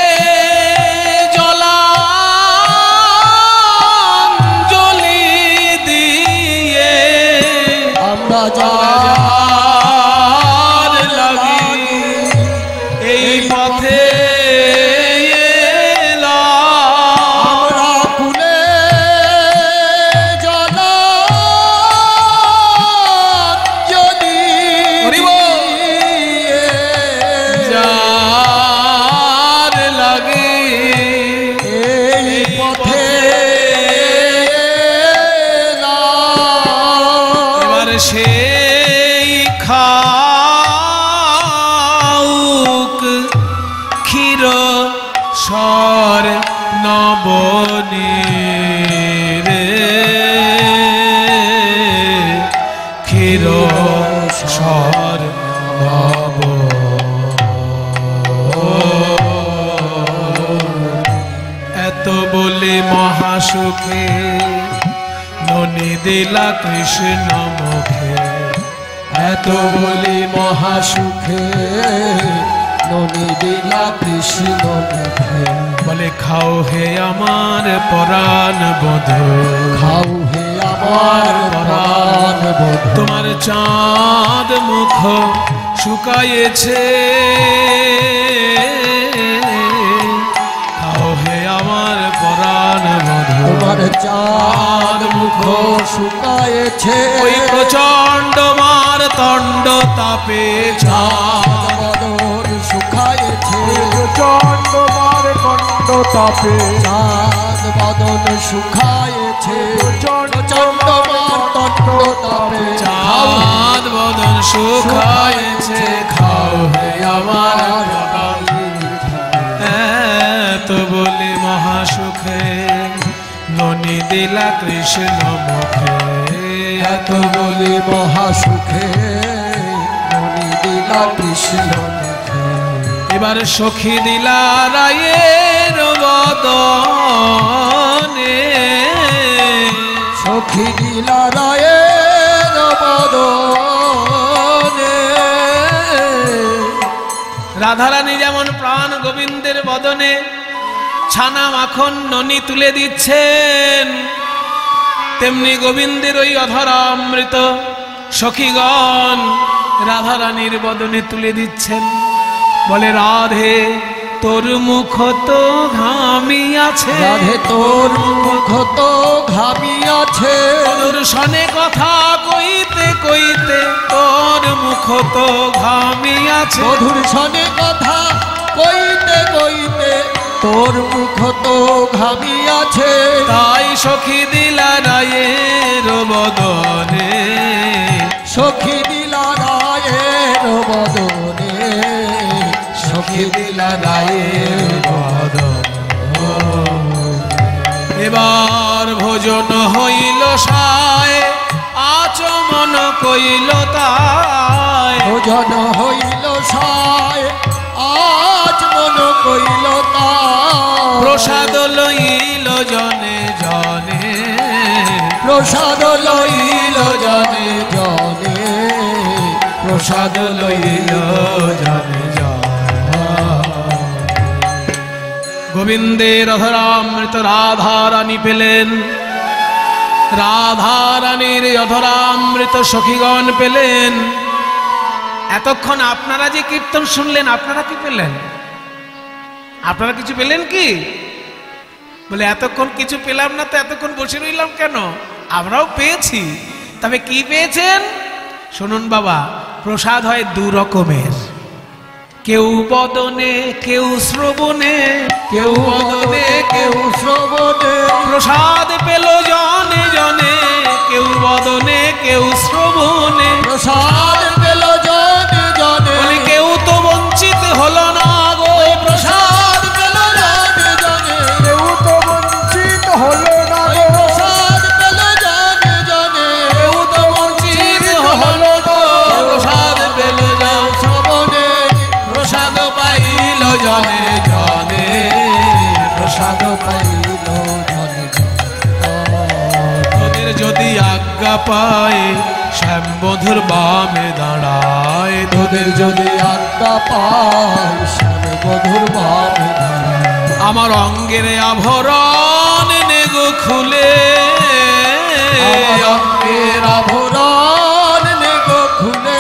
জলাঞ্জলি দিয়ে আমরা যার লাগি এই পথে এলাম আমরা কুলে জলাঞ্জলি দিয়ে যার লাগি এই পথে এবার সেই খাউক ক্ষীর স্বর নবনী রে ক্ষীর স্বর নব এত বলে মহাসুখে ননি দিলা কৃষ্ণ মুখে এত বলি মহাসুখে ননি দিলা কৃষ্ণ মুখে বলে খাও হে আমার পরাণ বধূ খাও হে আমার প্রাণ বধূ তোমার চাঁদ মুখ শুকায়েছে খাও হে আমার পরাণ বধূ তোমার চাঁদ মুখ শুকায়েছে ওই প্রচণ্ড মার তণ্ড তাপে চাঁদ বদন শুকায়েছে প্রচণ্ড মার কণ্ড তাপে চাঁদ বদন শুকায়েছে আছে প্রচণ্ড মার্তণ্ড তবে চাঁদ বদন শুকায়েছে খাও হে আমার এত বলে মহাসুখে ননি দিলা কৃষ্ণ মুখে এত বলি মহাসুখে মনি দিলা কৃষ্ণ মুখে। এবার সখী দিলা রায়ের বদনে সখী দিলা রায়ের বদনে রাধারানী যেমন প্রাণ গোবিন্দের বদনে ছানা মাখন ননি তুলে দিচ্ছেন, তেমনি গোবিন্দের ওই অধরা অমৃত সখীগণ রাধারানীর বদনে তুলে দিচ্ছেন। বলে রাধে তোর মুখ তো ঘামিয়াছে, রাধে তোর মুখ তো ঘামিয়াছে, দর্শনে কথা কইতে কইতে তোর মুখ তো ঘামিয়াছে, মধুর সনে কথা কইতে কইতে তোর মুখ তো ঘামিয়াছে। তাই সখী দিলা রায়ের বদনে, সখী দিলা রায়ের বদনে, সখী দিলা রায়ের বদনে। এবার ভোজন হইল সায় আচমন কইল তাই, ভোজন হইল সায় আজ মন কইল তাই, প্রসাদ লইল জনে জনে, প্রসাদ লইল জনে জনে, প্রসাদ লইল জনে জনে। গোবিন্দের অধরামৃত রাধারানী পেলেন, রাধারানীর অধরামৃত সখীগণ পেলেন। এতক্ষণ আপনারা যে কীর্তন শুনলেন আপনারা কি পেলেন? আপনারা কিছু পেলেন কি? বলে এতক্ষণ কিছু পেলাম না তো এতক্ষণ বসে রইলাম কেন? আমরাও পেয়েছি। তবে কি পেয়েছেন শুনুন বাবা। প্রসাদ হয় দু রকমের, কেউ বদনে কেউ শ্রবণে, কেউ বদনে কেউ শ্রবণে, প্রসাদ পেল জনে জনে, কেউ বদনে কেউ শ্রবণে, প্রসাদ পেল জনে জনে, বলে কেউ তো বঞ্চিত হলো না গো, প্রসাদ পেল জনে জনে, কেউ তো বঞ্চিত হলো না গো, প্রসাদ পেল জনে জনে, কেউ তো বঞ্চিত হলো না, প্রসাদ পেল শ্রবণে, প্রসাদ পাইল জনে জনে, প্রসাদ পাইল জনে জনে। তোদের যদি আজ্ঞা পায় শ্যামবধুর বামে দাঁড়ায়, তোদের যদি আজ্ঞা পাই শ্যামবধুর বামে দাঁড়ায়, আমার অঙ্গের আভরণ নেগো খুলে, আমার অঙ্গের আভরণ নেগো খুলে,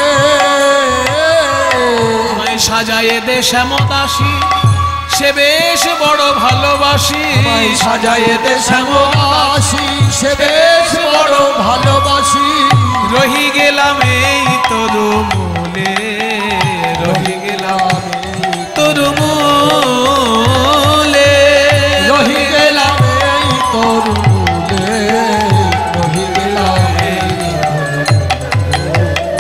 আমায় সাজায়ে দে শ্যামদাসী, সে বেশ বড় ভালোবাসি, আমায় সাজায়ে দে শ্যামদাসী, সে বেশ বড় ভালোবাসি, রহি গেলাম এই তোর মূলে, রহি গেলাম তোর মূলে, রহি গেলাম এই তোর মূলে, রহি গেলাম এই তোর মূলে।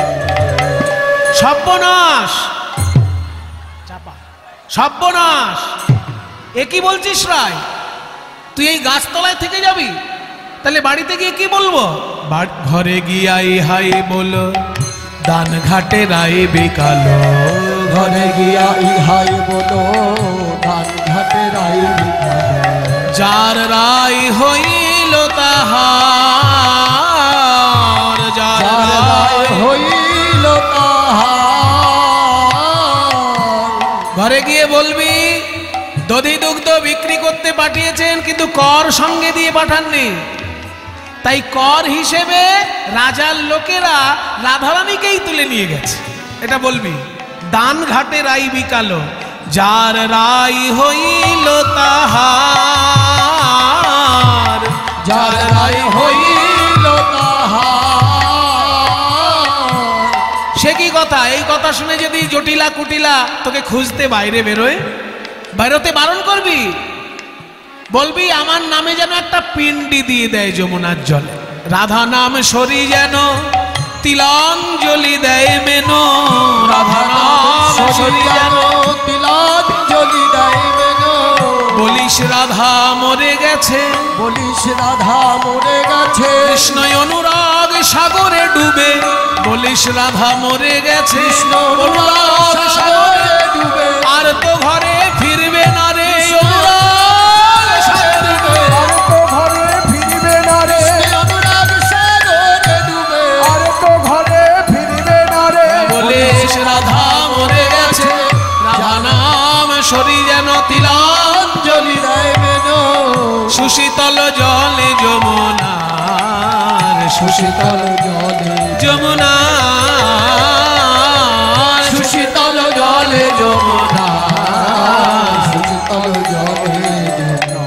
সর্বনাশ চাপা, সর্বনাশ! এ কি বলছিস রায়? তুই এই গাছতলায় থেকে যাবি? তাহলে বাড়িতে গিয়ে কি বলবো? ঘরে গিয়াই হাই বলো দান ঘাটে রায় বিকালো, ঘরে গিয়া ইহাই বলো ধান ঘাটে রাই যার রায় হইল তাহার, যার রায় হইল তাহার। ঘরে গিয়ে বলবি দধি দুগ্ধ বিক্রি করতে পাঠিয়েছেন কিন্তু কর সঙ্গে দিয়ে পাঠাননি, তাই কর হিসেবে রাজার লোকেরা রাধারানীকেই তুলে নিয়ে গেছে, এটা বলবি। দান ঘাটে রাই বিকালো, যার রাই হইল তাহার, যার রায় হইল তাহার। সে কি কথা? এই কথা শুনে যদি জটিলা কুটিলা তোকে খুঁজতে বাইরে বেরোয়, বাইরেতে বারণ করবি। বলবি আমার নামে যেন একটা পিণ্ডি দিয়ে দেয় যমুনার জলে। রাধা নাম সরি যেন তিলাঞ্জলি দেয় মেনো, রাধা নাম সরি যেন তিলাঞ্জলি দেয় মেনো। বলিস রাধা মরে গেছে, বলিস রাধা মরে গেছে, কৃষ্ণ অনুরাগ সাগরে ডুবে। বলিস রাধা মরে গেছে, কৃষ্ণ অনুরাগ সাগরে ডুবে। আর তো ঘরে ফিরবে না রে অনুরাগ সাগরে ডুবে। আর তো ঘরে ফিরবে না রে অনুরাগ সাগরে ডুবে। আর তো ঘরে ফিরবে না রে। বলিস রাধা মরে গেছে, রাধা নাম সরি যেন তিলাঞ্জলি দেয় মেনো। সুশীতল জলে যমুনার, সুশীতল জলে যমুনার, সুশীতল জলে যমুনা, সুশীতল জলে যমুনা।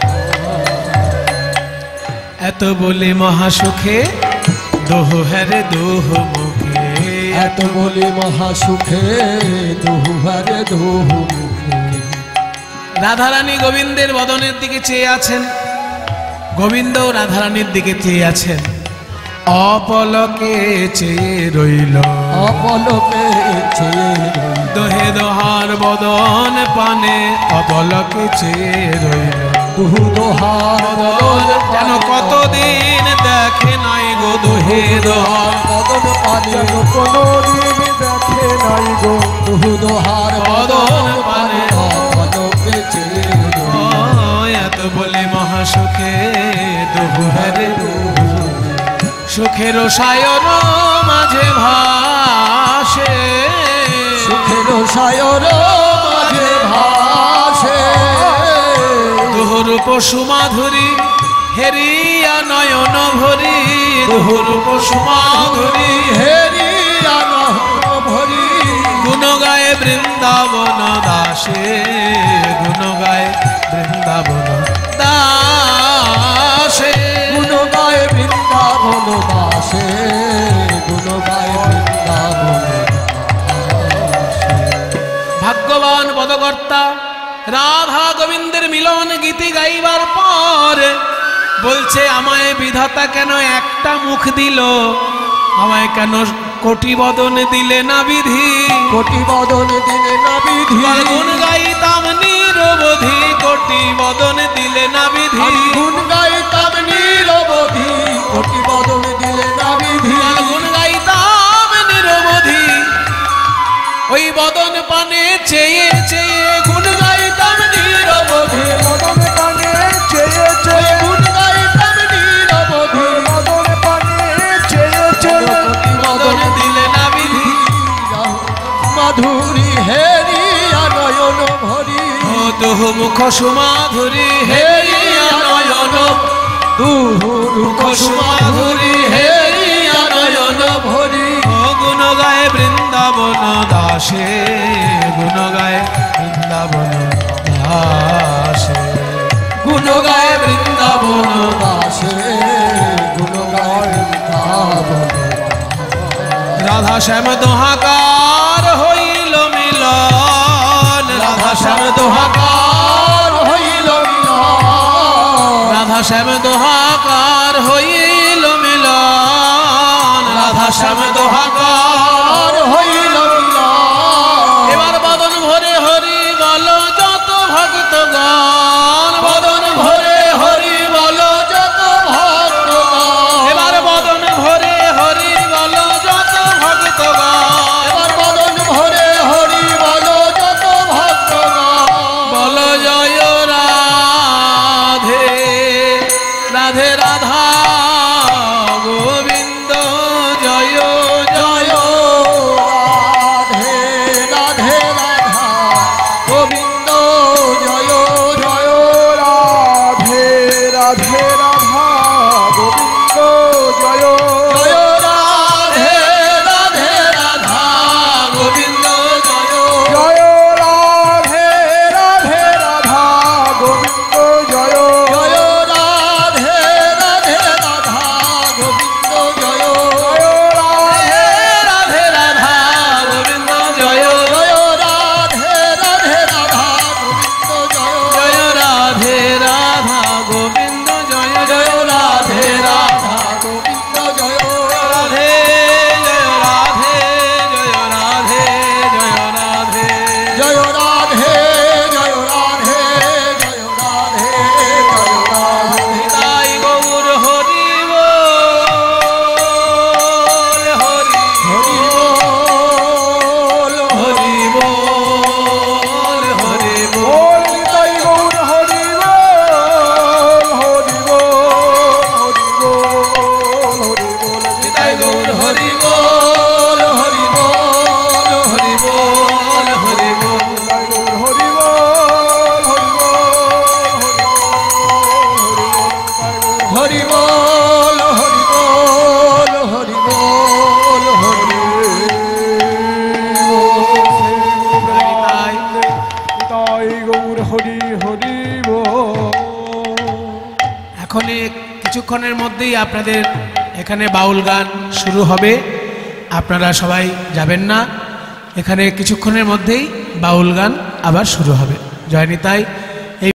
এত বলে মহাসুখে দোহ হ্যারে দোহ মুখে। এত বলে মহাসুখে দুহু হারে দুহু মুখে। রাধারানী গোবিন্দের বদনের দিকে চেয়ে আছেন, গোবিন্দ রাধারানীর দিকে চেয়ে আছেন। অপলকে চেয়ে রইল, অপলকে চেয়ে রইল। দোহে দোহার বদন পানে অপলকে চেয়ে রইল। দুহু দোহার বদন যেন কতদিন দেখে নাই গো দোহে দোহার বদন পানে, কোনদিন দেখে নাই গো দুহু দোহার বদন পানে। অপলকে চেয়ে রইল। এত বলে মহাসুখে দোহ হ্যারে দোহ। সুখের সায়র মাঝে ভাসে, সুখের সায়র মাঝে ভাসে। দোহরূপ সুমাধুরী হেরিয়া নয়ন ভরি। দোহরূপ সুমাধুরী হেরিয়া নয়ন ভরি। গুণ গায়ে বৃন্দাবন দাসে, গুণ গায়ে বৃন্দাবন দাসে। গুণ গায়ে বৃন্দাবন দাসে, গুণ গায়ে বৃন্দাবন দাসে। ভাগ্যবান পদকর্তা রাধা গোবিন্দের মিলন গীতি গাইবার পর বলছে, আমায় বিধাতা কেন একটা মুখ দিল, আমায় কেন কোটি বদন দিলে না বিধি। কোটি বদন দিলে না বিধি। গুণ গাইতাম নিরবধি, কোটি বদন দিলে না বিধি। গুণ গাইতাম নিরবধি, কোটি বদন দিলে না বিধি। গুণ গাইতাম নিরবধি, ওই বদন পানে চেয়ে চেয়ে গুণ গাইতাম নিরবধি। বদন পানে চেয়ে চেয়ে গুণ গাইতাম নিরবধি। বদন পানে চেয়ে চেয়ে কোটি বদন দিলে না বিধি। মাধুরী হেরিয়া নয়ন ভরি। ও দুহু মুখ সুমাধুরী হেরিয়া নয়ন, দুহু মুখ সুমাধুরী হেরিয়া নয়ন ভরি। ও গুণ গায়ে বৃন্দাবন দাসে, গুণ গায়ে বৃন্দাবন দাসে। গুণ গায়ে বৃন্দাবন দাসে, গুণ গায়ে বৃন্দাবন। রাধা শ্যাম দোহাকার হইল মিলন, রাধা শ্যাম দোহাকার হইল মিলন। রাধা শ্যাম দোহাকার হইল মিলন, রাধা শ্যাম দোহাকার হইল মিলন। এবার বদন ভরে হরি বল যত ভক্তগণ, বদন ভরে হরি বল যত ভক্তগণ। এবার বদন ভরে হরি বল যত ভক্তগণ। এবার বদন ভরে হরি বল যত ভক্তগণ। বল জয় রাধে রাধে রাধা গোবিন্দ জয় জয়। রাধে রাধে রাধা গোবিন্দ জয় জয়। রাধে রাধে রাধা গোবিন্দ জয় জয় রাধে রাধে রাধা গোবিন্দ জয়। জয়। রাধে রাধে রাধা গোবিন্দ জয়। জয় রাধে কিছুক্ষণের মধ্যেই আপনাদের এখানে বাউল গান শুরু হবে। আপনারা সবাই যাবেন না, এখানে কিছুক্ষণের মধ্যেই বাউল গান আবার শুরু হবে। জয় নিতাই।